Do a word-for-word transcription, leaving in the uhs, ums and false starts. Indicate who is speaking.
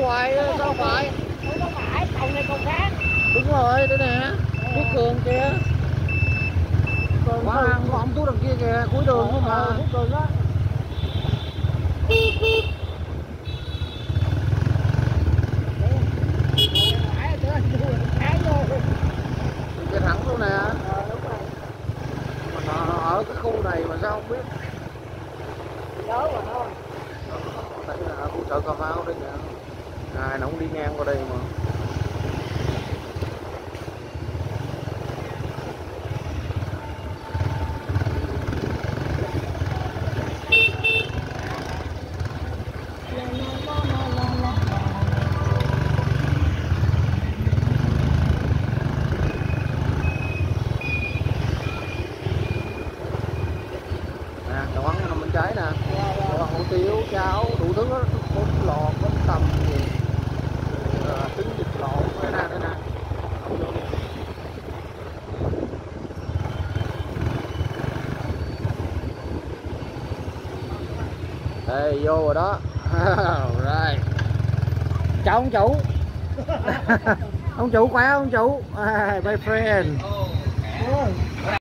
Speaker 1: hoài sao phải?
Speaker 2: Không có phải, cầu này cầu khác.
Speaker 1: Đúng rồi, đây nè, Phước Cường kìa.
Speaker 2: Cường
Speaker 1: Quá ăn có ông Tú đằng kia kìa, cuối đường không mà.
Speaker 2: Phước Cường đó.
Speaker 1: Cái thẳng luôn nè. Mà ở cái khu này mà sao không biết.
Speaker 2: Nhớ rồi thôi.
Speaker 1: Đây là khu chợ Cà Mau đây nè. Ai nó cũng đi ngang qua đây mà. Đồ ăn nằm bên trái nè, đồ ăn hủ tiếu, cháo, đủ thứ đó, bún lọt, bún tằm gì, à, trứng vịt lộn, đây nè, đây nè. Đây vô rồi đó. Rồi. Chào ông chủ. Ông chủ khỏe ông chủ. Ah, my friend.